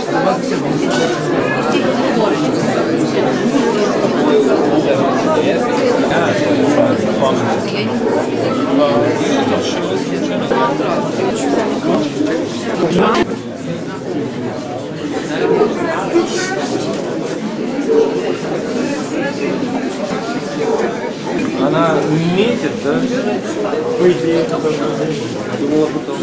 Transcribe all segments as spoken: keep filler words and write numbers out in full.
Она метит, да? По идее, это должно быть. Думала, потом.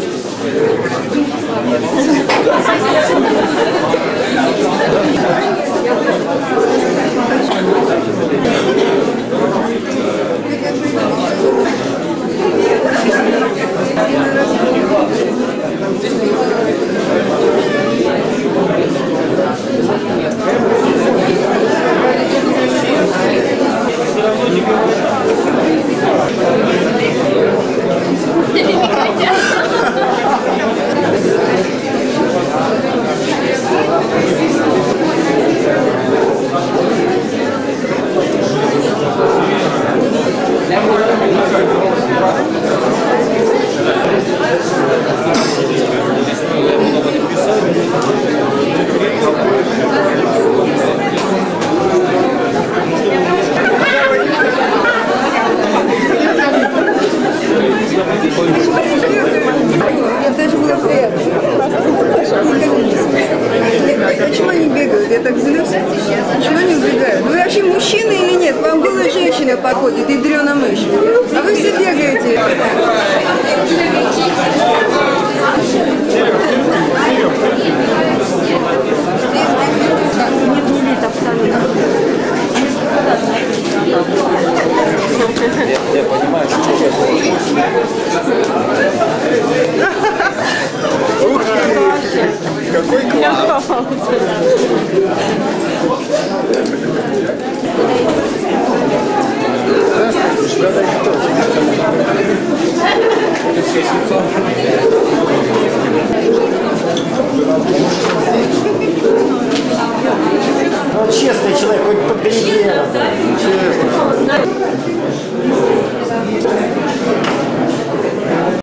Почему они бегают? Я так злюсь. Почему они убегают? Вы вообще мужчины или нет? Вам голая женщина подходит и дрёна мышь. А вы все бегаете. Я, я понимаю, что какой класс! Ну, честный человек, хоть по переделу. Честно.